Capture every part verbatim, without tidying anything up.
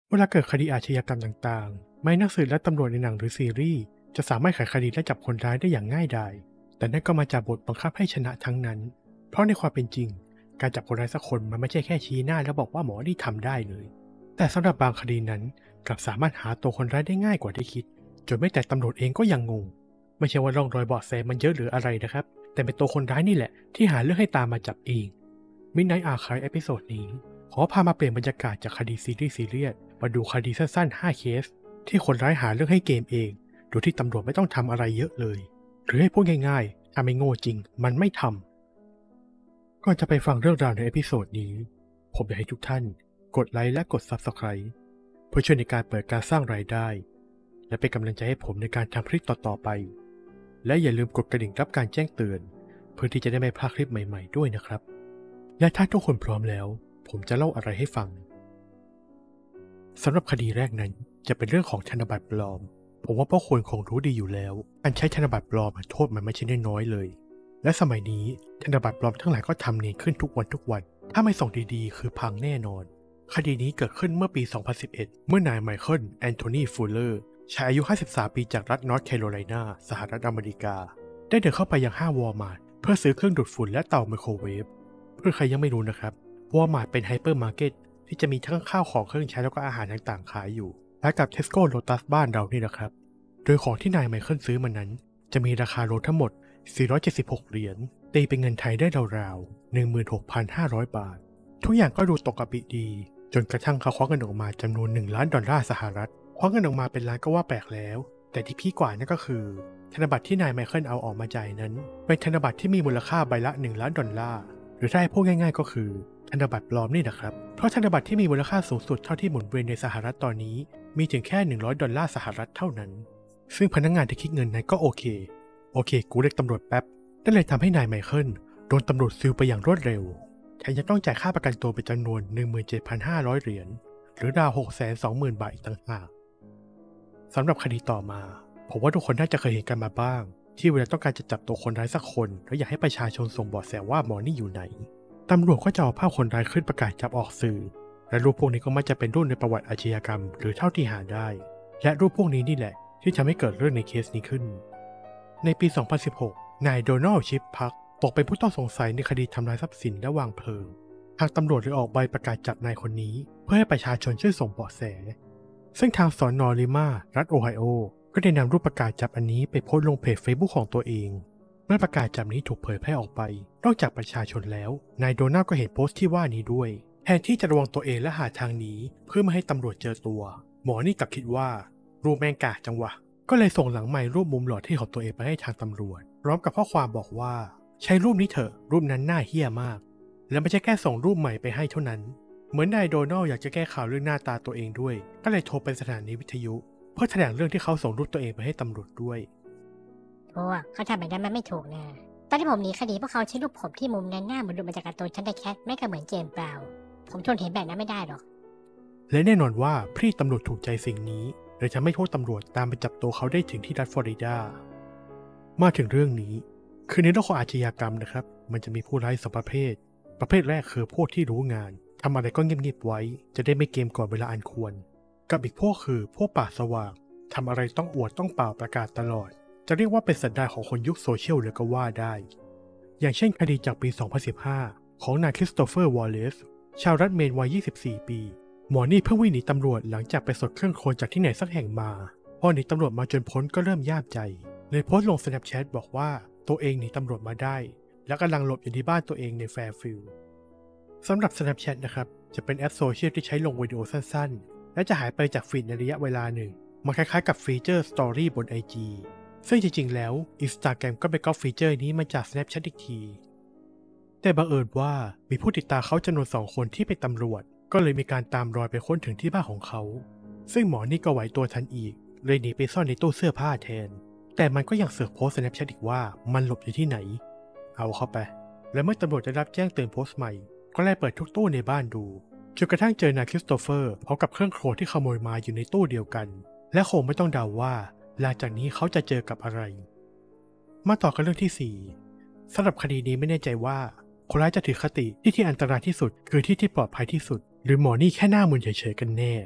เวลาเกิดคดีอาชญากรรมต่างๆไม่นักสืบและตำรวจในหนังหรือซีรีส์จะสามารถไขคดีและจับคนร้ายได้อย่างง่ายดายแต่นั่นก็มาจากบทบังคับให้ชนะทั้งนั้นเพราะในความเป็นจริงการจับคนร้ายสักคนมันไม่ใช่แค่ชี้หน้าแล้วบอกว่าหมอนี่ทำได้เลยแต่สำหรับบางคดีนั้นกลับสามารถหาตัวคนร้ายได้ง่ายกว่าที่คิดจนไม่แต่ตำรวจเองก็ยังงงไม่ใช่ว่าร่องรอยเบาะแสมันเยอะหรืออะไรนะครับแต่เป็นตัวคนร้ายนี่แหละที่หาเรื่องให้ตามมาจับเอง Midnight Archive เอพิโซดนี้ขอพามาเปลี่ยนบรรยากาศจากคดีซีรีส์ซีเรียสมาดูคดีสั้นๆห้าเคสที่คนร้ายหาเรื่องให้เกมเองโดยที่ตำรวจไม่ต้องทำอะไรเยอะเลยหรือให้พูดง่ายๆถ้าไม่โง่จริงมันไม่ทำก่อนจะไปฟังเรื่องราวในเอพิโซดนี้ผมอยากให้ทุกท่านกดไลค์และกด ซับสไครบ์ เพื่อช่วยในการเปิดการสร้างรายได้และเป็นกำลังใจให้ผมในการทำคลิปต่อๆไปและอย่าลืมกดกระดิ่งรับการแจ้งเตือนเพื่อที่จะได้ไม่พลาดคลิปใหม่ๆด้วยนะครับและถ้าทุกคนพร้อมแล้วผมจะเล่าอะไรให้ฟังสำหรับคดีแรกนั้นจะเป็นเรื่องของธนบัตรปลอมผมว่าพวกคนคงรู้ดีอยู่แล้วการใช้ธนบัตรปลอมโทษมันไม่ใช่น้อยๆเลยและสมัยนี้ธนบัตรปลอมทั้งหลายก็ทำเนียนขึ้นทุกวันทุกวันถ้าไม่ส่งดีๆคือพังแน่นอนคดีนี้เกิดขึ้นเมื่อปี สองพันสิบเอ็ด เมื่อนายไมเคิล แอนโทนี ฟูลเลอร์ชายอายุ ห้าสิบสาม ปีจากรัฐนอร์ทแคโรไลนา สหรัฐอเมริกาได้เดินเข้าไปยังห้างวอลมาร์ทเพื่อซื้อเครื่องดูดฝุ่นและเตาไมโครเวฟเพื่อใครยังไม่รู้นะครับวอลมาร์ทเป็นไฮเปอร์มาร์เก็ตที่จะมีทั้งข้าวของเครื่องใช้แล้วก็อาหารต่างๆขายอยู่และกับ Tesco Lotus บ้านเรานี่นะครับโดยของที่นายไมเคิลซื้อมานั้นจะมีราคารวมทั้งหมดสี่ร้อยเจ็ดสิบหกเหรียญตีเป็นเงินไทยได้ราวๆ หนึ่งหมื่นหกพันห้าร้อย บาททุกอย่างก็ดูตกกระปิดีจนกระทั่งเขาควักเงินออกมาจำนวนหนึ่งล้านดอลลาร์สหรัฐควักเงินออกมาเป็นล้านก็ว่าแปลกแล้วแต่ที่พีคกว่านั่นก็คือธนบัตรที่นายไมเคิลเอาออกมาจ่ายนั้นเป็นธนบัตรที่มีมูลค่าใบละหนึ่งล้านดอลลาร์หรือถ้าให้พูดง่ายๆก็คือธนบัตรปลอมนี่นะครับเพราะธนบัตรที่มีมูลค่าสูงสุดเท่าที่หมุนเวียนในสหรัฐตอนนี้มีถึงแค่หนึ่งร้อยดอลลาร์สหรัฐเท่านั้นซึ่งพนักงานที่คิดเงินนั้นก็โอเคโอเคกูเรียกตำรวจแป๊บนั่นเลยทำให้นายไมเคิลโดนตำรวจซิลไปอย่างรวดเร็วแถมยังต้องจ่ายค่าประกันตัวเป็นจำนวน หนึ่งหมื่นเจ็ดพันห้าร้อย เหรียญหรือราว หกแสนสองหมื่น บาทอีกต่างหากสำหรับคดีต่อมาผมว่าทุกคนน่าจะเคยเห็นกันมาบ้างที่เวลาต้องการจะจับตัวคนร้ายสักคนแล้วอยากให้ประชาชนส่งเบาะแสว่าหมอนี่อยู่ไหนตำรวจก็จะเอาภาพคนร้ายขึ้นประกาศจับออกสื่อและรูปพวกนี้ก็มักจะเป็นรูปในประวัติอาชญากรรมหรือเท่าที่หาได้และรูปพวกนี้นี่แหละที่ทำให้เกิดเรื่องในเคสนี้ขึ้นในปี สองพันสิบหก นายโดนัลด์ ชิปพักตกเป็นผู้ต้องสงสัยในคดีทำลายทรัพย์สินและวางเพลิงทางตำรวจเลยออกใบประกาศจับนายคนนี้เพื่อให้ประชาชนช่วยส่งเบาะแสซึ่งทางสน.ลิมารัฐโอไฮโอก็ได้นำรูปประกาศจับอันนี้ไปโพสต์ลงเพจ Facebook ของตัวเองเมื่อประกาศจับนี้ถูกเผยแพร่ออกไปนอกจากประชาชนแล้วนายโดนัลด์ก็เห็นโพสต์ที่ว่านี้ด้วยแทนที่จะระวังตัวเองและหาทางหนีเพื่อไม่ให้ตำรวจเจอตัวหมอนี่กลับคิดว่ารูปแมงกาจังวะก็เลยส่งหลังไมค์รูปมุมหล่อที่ของตัวเองไปให้ทางตำรวจพร้อมกับข้อความบอกว่าใช้รูปนี้เถอะรูปนั้นน่าเหี้ยมากและไม่ใช่แค่ส่งรูปใหม่ไปให้เท่านั้นเหมือนนายโดนัลด์อยากจะแก้ข่าวเรื่องหน้าตาตัวเองด้วยก็เลยโทรไปสถานีวิทยุเพื่อแถลงเรื่องที่เขาส่งรูปตัวเองไปให้ตำรวจด้วยพวกเขาทำแบบนั้นมันไม่ถูกนะตอนที่ผมหนีคดีพวกเขาใช้รูปผมที่มุมนั้นหน้าเหมือนดูมาจากการ์ตูนชันเดอร์แคทไม่ก็เหมือนเจมส์บราวน์ผมทนเห็นแบบนั้นไม่ได้หรอกและแน่นอนว่าพี่ตำรวจถูกใจสิ่งนี้เลยทำให้พวกตำรวจตามไปจับตัวเขาได้ถึงที่รัฐฟลอริดามาถึงเรื่องนี้คือในโลกของอาชญากรรมนะครับมันจะมีผู้ร้ายสองประเภทประเภทแรกคือพวกที่รู้งานทำอะไรก็เงียบๆไว้จะได้ไม่เกมก่อนเวลาอันควรกับอีกพวกคือพวกปากสว่างทำอะไรต้องอวดต้องเป่าประกาศตลอดจะเรียกว่าเป็นสันดานของคนยุคโซเชียลเลยก็ว่าได้อย่างเช่นคดีจากปี สองพันสิบห้า ของนายคริสโตเฟอร์ วอลเลซชาวรัฐเมนวัย ยี่สิบสี่ ปีหมอนี่เพิ่งวิ่งหนีตำรวจหลังจากไปสดเครื่องโคลนจากที่ไหนสักแห่งมาพอหนีตำรวจมาจนพ้นก็เริ่มย่ามใจเลยโพสต์ลง Snapchat บอกว่าตัวเองหนีตำรวจมาได้และกำลังหลบอยู่ที่บ้านตัวเองในแฟร์ฟิลด์สำหรับ Snapchat นะครับจะเป็นแอปโซเชียลที่ใช้ลงวิดีโอสั้นๆและจะหายไปจากฟีดในระยะเวลาหนึ่งมันคล้ายๆกับฟีเจอร์ Story บน ไอ จี ซึ่งจริงๆแล้ว Instagram ก็ไปก๊อปฟีเจอร์นี้มาจาก Snapchat อีกทีแต่บังเอิญว่ามีผู้ติดตามเขาจำนวนสองคนที่เป็นตำรวจก็เลยมีการตามรอยไปค้นถึงที่บ้านของเขาซึ่งหมอนี่ก็ไหวตัวทันอีกเลยหนีไปซ่อนในตู้เสื้อผ้าแทนแต่มันก็ยังเสือกโพสต์ Snapchat อีกว่ามันหลบอยู่ที่ไหนเอาเข้าไปและเมื่อตำรวจได้รับแจ้งเตือนโพสต์ใหม่ก็ไล่เปิดทุกตู้ในบ้านดูจนกระทั่งเจอนายคริสโตเฟอร์พร้อมกับเครื่องโคลนที่ขโมยมาอยู่ในตู้เดียวกันและคงไม่ต้องเดาว่าหลังจากนี้เขาจะเจอกับอะไรมาต่อกันเรื่องที่สี่สำหรับคดีนี้ไม่แน่ใจว่าคนร้ายจะถือคติที่ที่อันตรายที่สุดคือที่ที่ปลอดภัยที่สุดหรือหมอนี่แค่หน้ามึนเฉยๆกันแน่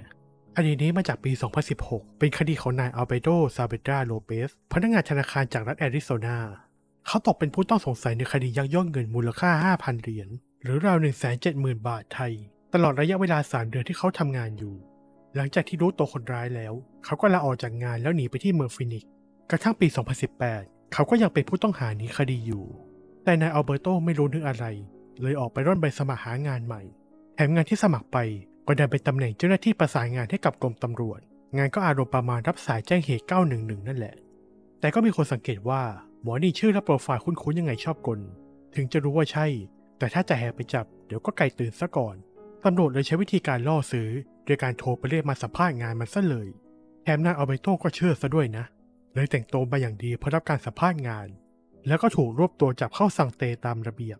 คดีนี้มาจากปี สองพันสิบหก เป็นคดีของนายอัลเบโด ซาเบตราโลเปส พนักงานธนาคารจากรัฐแอริโซนาเขาตกเป็นผู้ต้องสงสัยในคดียักยอกเงินมูลค่า ห้าพัน เหรียญหรือราว หนึ่งแสนเจ็ดหมื่น บาทไทยตลอดระยะเวลาสามเดือนที่เขาทำงานอยู่หลังจากที่รู้ตัวคนร้ายแล้วเขาก็ลาออกจากงานแล้วหนีไปที่เมืองฟินิกซ์กระทั่งปี สองพันสิบแปด เขาก็ยังเป็นผู้ต้องหาหนีคดีอยู่แต่นายอัลเบโตไม่รู้นึกอะไรเลยออกไปร่อนใบสมัครหางานใหม่แถมงานที่สมัครไปก็ได้เป็นตำแหน่งเจ้าหน้าที่ประสานงานให้กับกรมตำรวจงานก็อารมณ์ประมาณรับสายแจ้งเหตุเก้าหนึ่งหนึ่งนั่นแหละแต่ก็มีคนสังเกตว่าหมอนี่ชื่อและโปรไฟล์คุ้นๆยังไงชอบกลถึงจะรู้ว่าใช่แต่ถ้าจะแห่ไปจับเดี๋ยวก็ไกลตื่นซะก่อนตำรวจเลยใช้วิธีการล่อซื้อโดยการโทรไปเรียกมาสัมภาษณ์งานมันซะเลยแถมนายอัลเบโตก็เชื่อซะด้วยนะเลยแต่งตัวมาอย่างดีเพื่อรับการสัมภาษณ์งานแล้วก็ถูกรวบตัวจับเข้าสังเตตามระเบียบ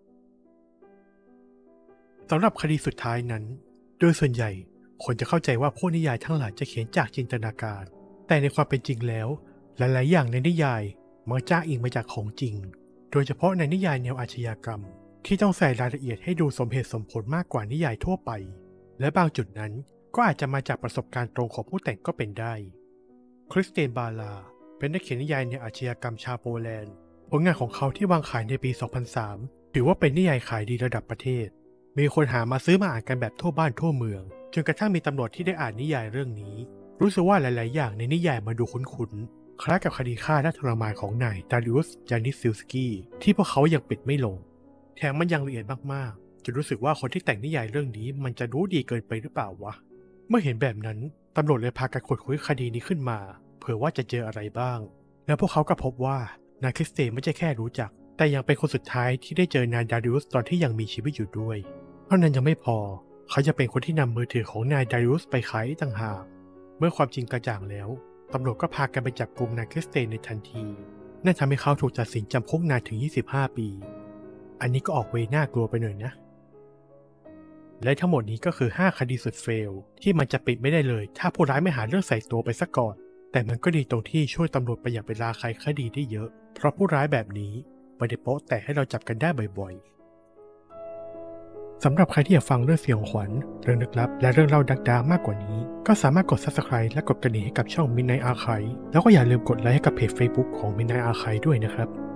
สำหรับคดีสุดท้ายนั้นโดยส่วนใหญ่คนจะเข้าใจว่าพวกนิยายทั้งหลายจะเขียนจากจินตนาการแต่ในความเป็นจริงแล้วหลายๆอย่างในนิยายมักจ้างอิงมาจากของจริงโดยเฉพาะในนิยายแนวอาชญากรรมที่ต้องใส่รายละเอียดให้ดูสมเหตุสมผลมากกว่านิยายทั่วไปและบางจุดนั้นก็อาจจะมาจากประสบการณ์ตรงของผู้แต่งก็เป็นได้คริสเตียนบาลาเป็นนักเขียนนิยายแนวอาชญากรรมชาวโปแลนด์ผลงานของเขาที่วางขายในปี สองพันสาม ถือว่าเป็นนิยายขายดีระดับประเทศมีคนหามาซื้อมาอ่านกันแบบทั่วบ้านทั่วเมืองจนกระทั่งมีตำรวจที่ได้อ่านนิยายเรื่องนี้รู้สึกว่าหลายๆอย่างในนิยายมาดูคุ้นๆคล้ายกับคดีฆ่าและทรมานของนายดาริอุส ยานิซิลสกี้ที่พวกเขายังปิดไม่ลงแถมมันยังละเอียดมากๆจนรู้สึกว่าคนที่แต่งนิยายเรื่องนี้มันจะรู้ดีเกินไปหรือเปล่าวะเมื่อเห็นแบบนั้นตำรวจเลยพากันขุดคุยคดีนี้ขึ้นมาเผื่อว่าจะเจออะไรบ้างแล้วพวกเขาก็พบว่านายคริสเตไม่ใช่แค่รู้จักแต่ยังเป็นคนสุดท้ายที่ได้เจอนายดาริอุสตอนที่ยังมีชีวิตอยู่ด้วยเท่านั้นยังไม่พอเขาจะเป็นคนที่นำมือถือของนายดาริอุสไปขายต่างหากเมื่อความจริงกระจ่างแล้วตำรวจก็พากันไปจับกุมนายคริสเตในทันทีนั่นทำให้เขาถูกตัดสินจำคุกนานถึงยี่สิบห้าปีอันนี้ก็ออกเวน่ากลัวไปหน่อยนะและทั้งหมดนี้ก็คือห้าคดีสุดเฟลที่มันจะปิดไม่ได้เลยถ้าผู้ร้ายไม่หาเรื่องใส่ตัวไปซะก่อนแต่มันก็ดีตรงที่ช่วยตำรวจประหยัดเวลาไขคดีได้เยอะเพราะผู้ร้ายแบบนี้ไม่ได้โป๊ะแต่ให้เราจับกันได้บ่อยๆสำหรับใครที่อยากฟังเรื่องสยองขวัญเรื่องลึกลับและเรื่องเล่าดักดามากกว่านี้ก็สามารถกด ซับสไครบ์ และกดกระดิ่งให้กับช่อง Midnight Archive แล้วก็อย่าลืมกดไลค์ให้กับเพจ Facebook ของ Midnight Archive ด้วยนะครับ